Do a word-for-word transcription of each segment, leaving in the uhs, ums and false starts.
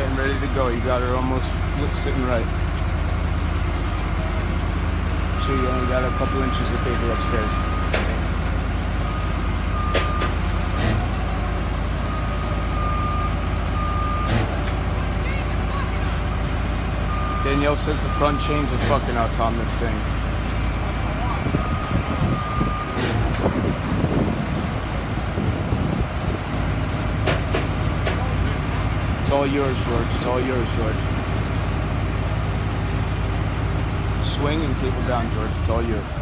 and ready to go. You got her almost sitting right. Sure, you only got a couple inches of cable upstairs. Danielle says the front chains are fucking us on this thing. It's all yours, George. It's all yours, George. Swing and cable down, George. It's all yours.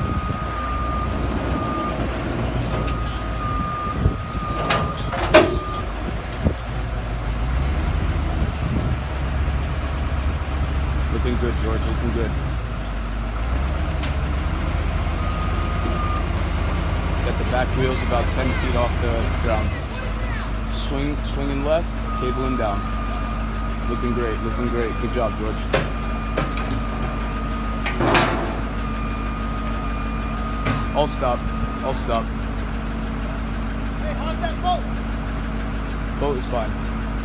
Looking good, George. Looking good. Get the back wheels about ten feet off the ground. Swing, swinging left. Cabling down. Looking great, looking great. Good job, George. All stop. All stop. Hey, how's that boat? Boat is fine.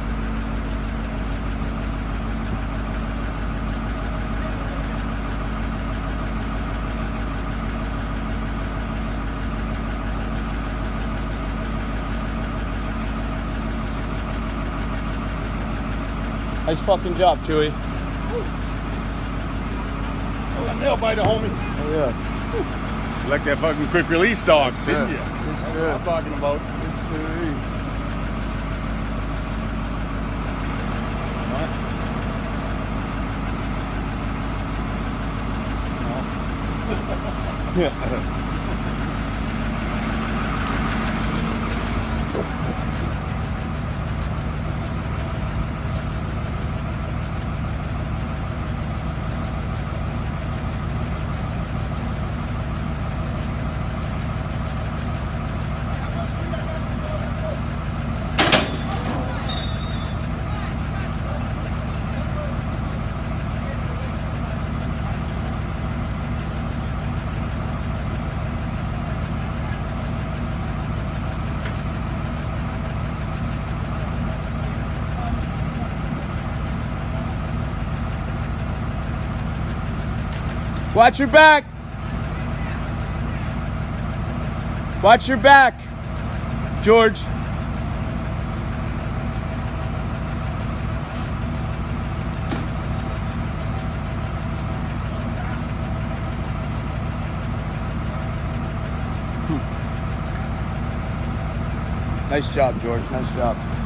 Nice fucking job, Chewy. Oh, a nail biter, homie. Oh, yeah. You like that fucking quick release dog, Yes, didn't sir. you? Yes, That's sir. what I'm talking about. Yes, sir. What? Yeah. Watch your back. Watch your back, George. Nice job, George. Nice job.